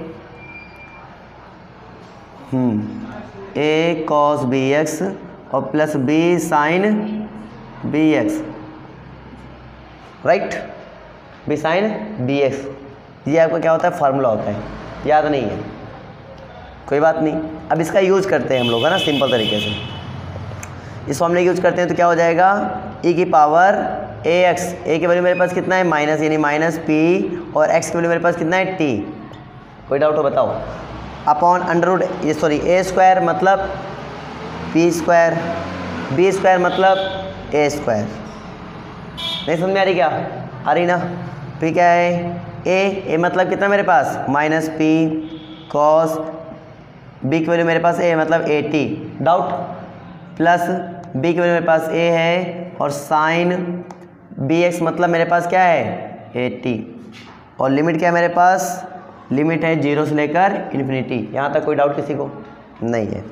hmm a cos b x और plus b sine b x, right, b sine b x. ये आपका क्या होता है, फार्मूला होता है। याद नहीं है, कोई बात नहीं। अब इसका यूज़ करते हैं हम लोग, है ना, सिंपल तरीके से इस फॉर्मूले यूज़ करते हैं तो क्या हो जाएगा, e की पावर ए एक्स, ए की वैल्यू मेरे पास कितना है माइनस, यानी माइनस पी, और x की वैल्यू मेरे पास कितना है टी, कोई डाउट हो बताओ, अपॉन अंडर रूट ये सॉरी ए स्क्वायर मतलब पी स्क्वायर, बी स्क्वायर मतलब ए स्क्वायर। नहीं समझ में आ रही क्या, आ रही ना। पी क्या है, ए, ए मतलब कितना मेरे पास माइनस पी कॉस, बी की वैल्यू मेरे पास ए मतलब a t, doubt, plus b की वैल्यू मेरे पास ए है, और साइन बी एक्स मतलब मेरे पास क्या है ए टी, और लिमिट क्या है मेरे पास, लिमिट है जीरो से लेकर इन्फिनिटी। यहाँ तक कोई डाउट किसी को नहीं है,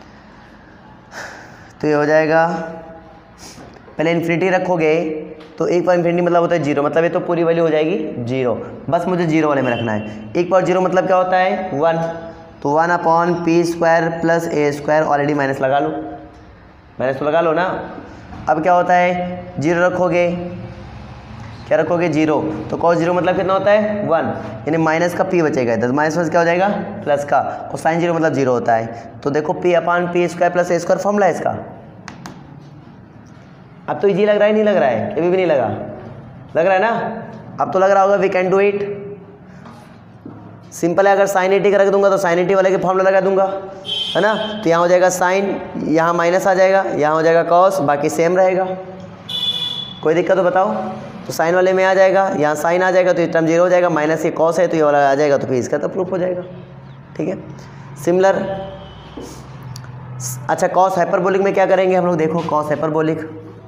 तो ये हो जाएगा, पहले इन्फिनिटी रखोगे तो एक पर इन्फिनिटी मतलब होता है जीरो, मतलब ये तो पूरी वैल्यू हो जाएगी जीरो, बस मुझे जीरो वाले में रखना है। एक पर जीरो मतलब क्या होता है वन, तो one upon p square plus a square, already minus लगा लो, माइनस तो लगा लो ना। अब क्या होता है, जीरो रखोगे, क्या रखोगे जीरो, तो कॉस जीरो मतलब कितना होता है वन, यानी माइनस का पी बचेगा इधर, माइनस में क्या हो जाएगा प्लस का, और साइन जीरो मतलब जीरो होता है। तो देखो p upon p square plus a square formula है इसका। अब तो इजी लग रहा है नहीं लग रहा है, कभी भी नहीं लगा, लग रहा है ना, अब तो लग रहा होगा we can do it. Simple है, अगर साइन एटी का रख दूंगा तो साइन एटी वाले के फॉर्मूला लगा दूंगा, है ना, तो यहाँ हो जाएगा साइन, यहाँ माइनस आ जाएगा, यहाँ हो जाएगा कॉस, बाकी सेम रहेगा, कोई दिक्कत हो बताओ। तो साइन वाले में आ जाएगा, यहाँ साइन आ जाएगा तो ये टर्म जीरो हो जाएगा, माइनस ये कॉस है तो ये वाला आ जाएगा, तो फिर इसका तो प्रूफ हो जाएगा, ठीक है। सिमिलर, अच्छा कॉस हाइपरबोलिक में क्या करेंगे हम लोग, देखो cos hyperbolic,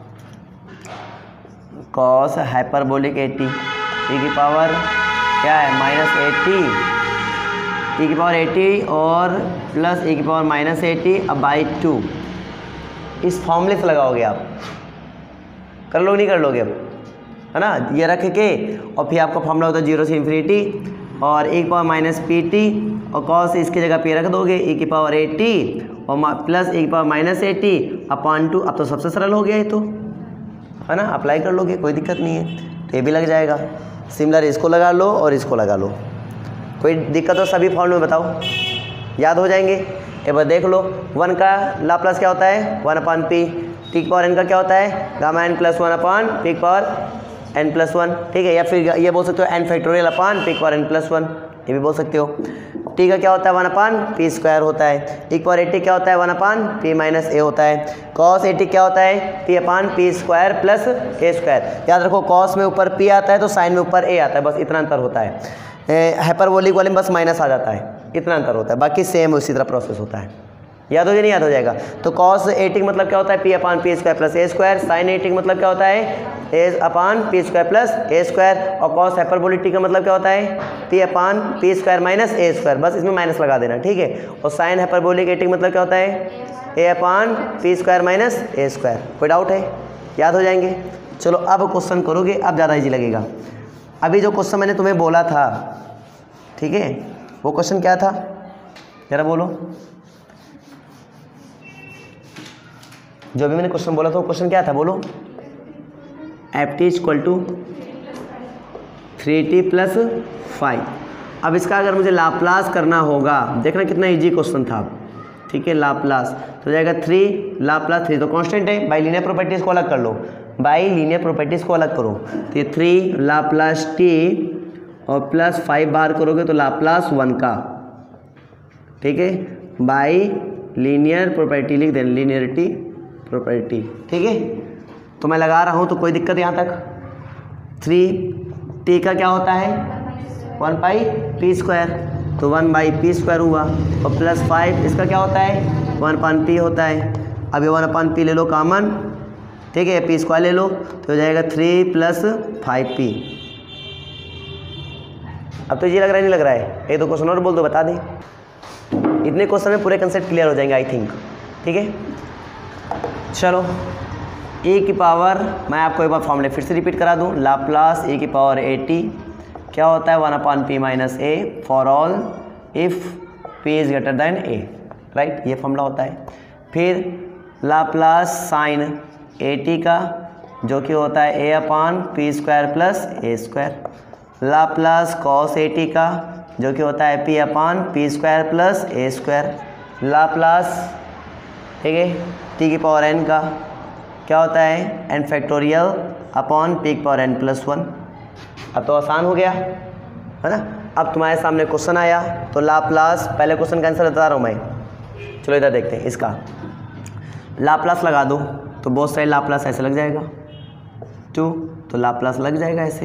cos hyperbolic at, e की पावर क्या है माइनस एटी, ई की पावर एटी और प्लस ई की पावर माइनस एटी अब बाई टू, इस फॉर्मूले से लगाओगे आप, कर लो नहीं कर लोगे अब, है ना, ये रख के और फिर आपका फॉर्मूला होता है जीरो से इन्फिनिटी, और एक पावर माइनस पी टी, और कॉस इसकी जगह पे रख दोगे ई की पावर एटी और प्लस ई की power minus at upon two. अब तो सबसे सरल हो गया ये तो, है ना, अप्लाई कर लोगे कोई दिक्कत नहीं है, तो ये भी लग जाएगा। सिमिलर इसको लगा लो और इसको लगा लो, कोई दिक्कत हो सभी फॉर्मूले में बताओ, याद हो जाएंगे। एक बार देख लो, वन का लाप्लास क्या होता है वन अपॉन पी, टी की पावर एन का क्या होता है gamma n plus one upon p की पावर एन प्लस वन, ठीक है, या फिर ये बोल सकते हो एन फैक्टोरियल अपॉन पी की पावर एन प्लस वन, ये भी बोल सकते हो। टी का क्या होता है वन अपान पी स्क्वायर होता है, एक पावर एटी क्या होता है one upon p minus a होता है, कॉस एटी क्या होता है p upon p square plus a square. याद रखो कॉस में ऊपर पी आता है तो साइन में ऊपर ए आता है, बस इतना अंतर होता है। हाइपरबोलिक वाले में बस माइनस आ जाता है, इतना अंतर होता है, बाकी सेम उसी तरह प्रोसेस होता है। याद हो या नहीं याद हो जाएगा। तो कॉस एटी मतलब क्या होता है p upon p square plus a square, sine at मतलब क्या होता है a upon p square plus a square, और कॉस हाइपरबोलिक टी का मतलब क्या होता है p upon p square minus a square, बस इसमें माइनस लगा देना, ठीक है। और साइन हाइपरबोलिक एटी का मतलब क्या होता है a upon p square minus a square. कोई डाउट है? याद हो जाएंगे। चलो अब क्वेश्चन करोगे, अब ज़्यादा ईजी लगेगा। अभी जो क्वेश्चन मैंने तुम्हें बोला था, ठीक है, वो क्वेश्चन क्या था जरा बोलो। जो भी मैंने क्वेश्चन बोला था वो क्वेश्चन क्या था बोलो। F t equal to three t plus five. अब इसका अगर मुझे लाप्लास करना होगा, देखना कितना इजी क्वेश्चन था, ठीक है। लाप्लास तो जाएगा थ्री लाप्लास थ्री तो कांस्टेंट है, बाई लीनियर प्रॉपर्टीज़ को अलग कर लो, बाई लीनियर प्रॉपर्टीज़ को अलग करो, तो ये थ्री लाप्लास टी और प्लस फाइव बार करोगे तो लाप्लास वन का, ठीक है, बाई लीनियर प्रॉपर्टी लिख देना, लीनियरिटी प्रॉपर्टी, ठीक है। तो मैं लगा रहा हूँ, तो कोई दिक्कत यहाँ तक। थ्री टी का क्या होता है वन बाई पी स्क्वायर, तो वन बाई पी स्क्वायर हुआ, और प्लस फाइव इसका क्या होता है वन अपान पी होता है। अब ये वन अपान पी ले लो कॉमन, ठीक है, पी स्क्वायर ले लो तो हो जाएगा थ्री प्लस फाइव पी। अब तो ये लग रहा है नहीं लग रहा है? एक दो क्वेश्चन और बोल दो, बता दें। इतने क्वेश्चन में पूरे कंसेप्ट क्लियर हो जाएंगे आई थिंक, ठीक है। चलो ए की पावर, मैं आपको एक बार फॉर्मूले फिर से रिपीट करा दूं, लाप्लास ए की पावर एटी क्या होता है one upon p minus a for all if p is greater than a, right, ये फॉर्मूला होता है। फिर लाप्लास साइन एटी का जो कि होता है a upon p square plus a square, Laplace cos at का जो कि होता है p upon p square plus a square. Laplace, ठीक है, टी की पावर एन का क्या होता है, एन फैक्टोरियल अपॉन पी की पावर एन प्लस वन। अब तो आसान हो गया है ना। अब तुम्हारे सामने क्वेश्चन आया तो लाप्लास, पहले क्वेश्चन का आंसर बता रहा हूँ मैं, चलो इधर देखते हैं। इसका लाप्लास लगा दो तो बहुत सारे लाप्लास ऐसे लग जाएगा, टू तो लाप्लास लग जाएगा ऐसे,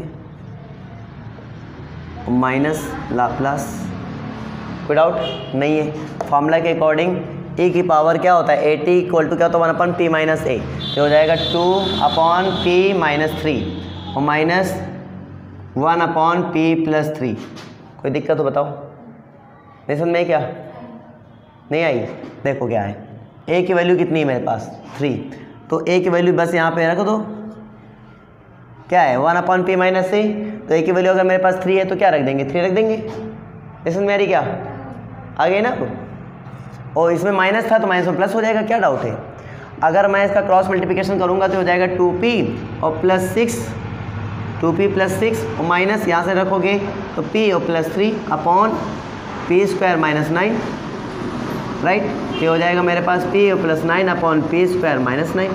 माइनस लाप्लास, कोई डाउट नहीं है। फॉर्मूला के अकॉर्डिंग e की पावर क्या होता है, ए टी इक्वल टू क्या होता है, one upon p minus a, तो हो जाएगा two upon p minus three और minus one upon p plus three. कोई दिक्कत हो बताओ, नहीं समझ में क्या नहीं आई? देखो क्या है, ए की वैल्यू कितनी है मेरे पास, थ्री, तो ए की वैल्यू बस यहाँ पे रख दो, क्या है, one upon p minus a, तो ए की वैल्यू अगर मेरे पास थ्री है तो क्या रख देंगे, थ्री रख देंगे। इसमें मेरी क्या आ गई ना, और इसमें माइनस था तो माइनस में प्लस हो जाएगा, क्या डाउट है। अगर मैं इसका क्रॉस मल्टीप्लिकेशन करूँगा तो हो जाएगा टू पी और plus six, two p plus six और माइनस यहाँ से रखोगे तो पी और plus three upon p square minus nine, right. ये हो जाएगा मेरे पास पी और plus nine upon p square minus nine.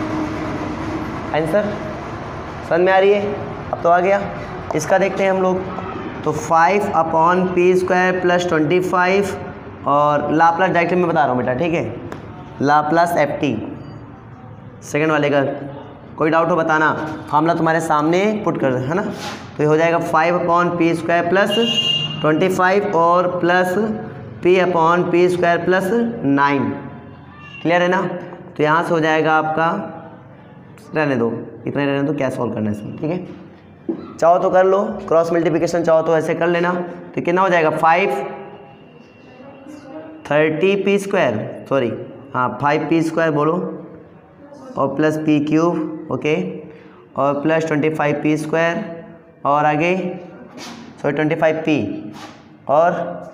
Answer समझ में आ रही है? अब तो आ गया। इसका देखते हैं हम लोग, तो five upon p square plus twenty five, और लाप्लास डायरेक्टली मैं बता रहा हूँ बेटा, ठीक है, लाप्लास एफ टी सेकेंड वाले का कोई डाउट हो बताना, फार्मूला तुम्हारे सामने पुट कर है ना। तो ये हो जाएगा five upon p square plus twenty five और plus p upon p square plus nine, clear है ना। तो यहाँ से हो जाएगा आपका, रहने दो इतना ही रहने दो, क्या सॉल्व करना है इसमें, ठीक है। चाहो तो कर लो क्रॉस मल्टीप्लिकेशन, चाहो तो ऐसे कर लेना। तो कितना हो जाएगा, five thirty p square, sorry हाँ फाइव पी स्क्वायर बोलो, और प्लस पी क्यूब, ओके, और plus twenty five p square, और आगे सॉरी ट्वेंटी फाइव पी, और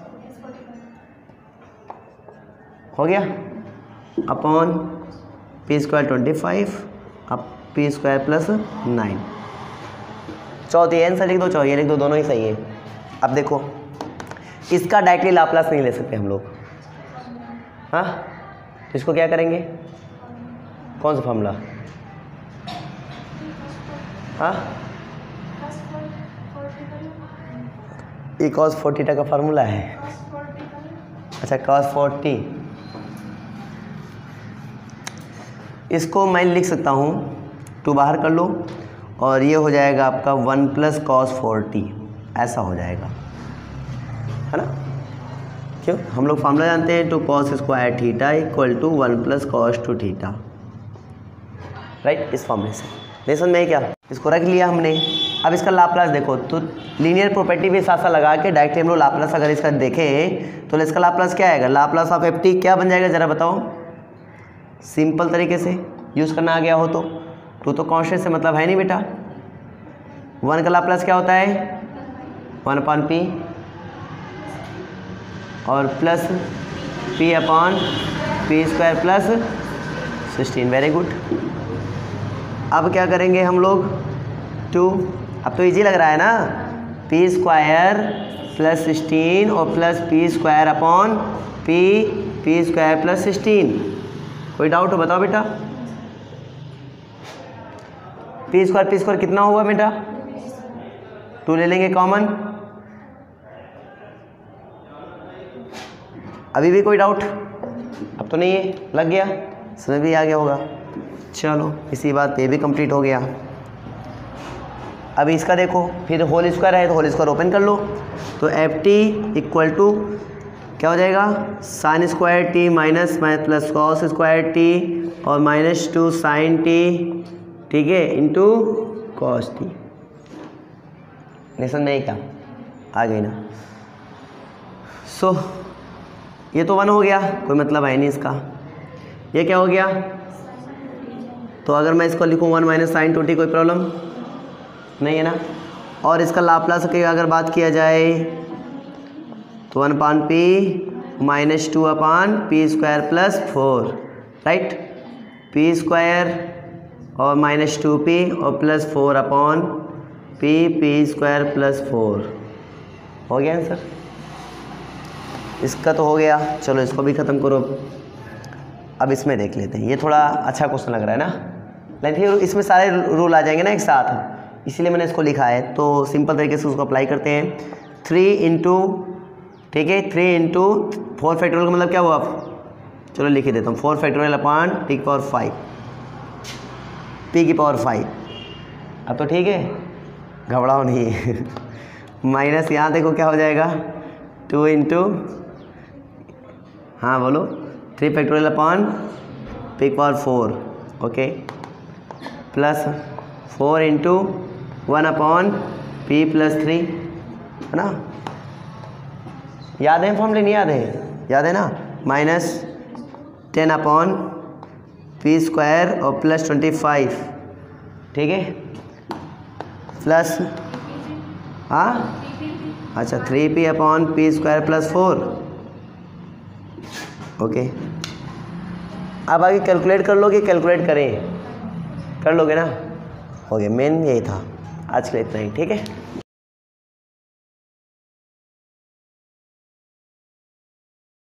हो गया upon p square twenty five अब पी स्क्वायर प्लस नाइन। चौथी आंसर लिख दो, चाहो ये लिख दो, दोनों ही सही है। अब देखो इसका डायरेक्टली लाप्लास नहीं ले सकते हम लोग, हाँ, तो इसको क्या करेंगे, कौन सा फॉर्मूला, हाँ, ये कॉस फोर्टी का फार्मूला है, अच्छा कॉस फोर्टी, इसको मैं लिख सकता हूँ, टू बाहर कर लो और ये हो जाएगा आपका वन प्लस कॉस फोर्टी, ऐसा हो जाएगा, है ना। क्यों, हम लोग फार्मूला जानते हैं, two cos square theta equal to one plus cos two theta, right. इस फॉर्मूले से लेसन में क्या, इसको रख लिया हमने। अब इसका लाप्लास देखो, तो लीनियर प्रॉपर्टी भी साथ साथ लगा के डायरेक्टली हम लोग लाप्लास अगर इसका देखें तो इसका लाप्लास क्या आएगा, लाप्लास ऑफ एफ टी क्या बन जाएगा ज़रा बताओ, सिंपल तरीके से यूज़ करना आ गया हो तो। टू तो कॉन्स्टेंट से मतलब है नहीं बेटा, वन का लाप्लास क्या होता है, वन अपॉन पी और plus p upon p square plus sixteen, very good. अब क्या करेंगे हम लोग, टू, अब तो इजी लग रहा है ना, पी स्क्वायर प्लस सिक्सटीन और plus p square upon p p square plus sixteen. कोई डाउट हो बताओ बेटा, पी स्क्वायर पी स्क्वायर कितना हुआ बेटा, टू ले लेंगे कॉमन। अभी भी कोई डाउट, अब तो नहीं है, लग गया, समझ भी आ गया होगा। चलो इसी बात पे भी कंप्लीट हो गया। अभी इसका देखो, फिर होल स्क्वायर है तो होल स्क्वायर ओपन कर लो, तो एफ टी इक्वल टू क्या हो जाएगा, sine square t minus minus plus cos square t और माइनस टू साइन टी, ठीक है, इंटू कॉस टी। लेसन नहीं क्या आ गई ना। सो so, ये तो वन हो गया, कोई मतलब है नहीं इसका। ये क्या हो गया, तो अगर मैं इसको लिखूँ one minus sine two t, कोई प्रॉब्लम नहीं है ना। और इसका लाप्लास की अगर बात किया जाए तो one upon p minus two upon p square plus four, right, p square और माइनस टू पी और plus four upon p p square plus four, हो गया आंसर। इसका तो हो गया, चलो इसको भी ख़त्म करो। अब इसमें देख लेते हैं, ये थोड़ा अच्छा क्वेश्चन लग रहा है ना, लेकिन इसमें सारे रूल आ जाएंगे ना एक साथ, इसीलिए मैंने इसको लिखा है। तो सिंपल तरीके से उसको अप्लाई करते हैं। थ्री इंटू, ठीक है, थ्री इंटू फोर फैक्टोरियल का मतलब क्या हुआ, चलो लिख ही देता हूँ, फोर फैक्टोरियल अपॉन पी की पावर फाइव, पी की पावर फाइव। अब तो ठीक है, घबराओ नहीं माइनस यहाँ देखो क्या हो जाएगा, टू इंटू, हाँ बोलो, थ्री फैक्टोरियल अपॉन पी की power four, okay, plus four into one upon p plus three, है ना, याद है फॉर्मूले, नहीं याद है, याद है ना, minus ten upon p square और प्लस ट्वेंटी फाइव, ठीक है, प्लस, हाँ अच्छा, three p upon p square plus four, okay. अब आगे कैलकुलेट कर लोगे, कैलकुलेट करें, कर लोगे ना, हो गया, मेन यही था, आज के लिए इतना ही, ठीक है।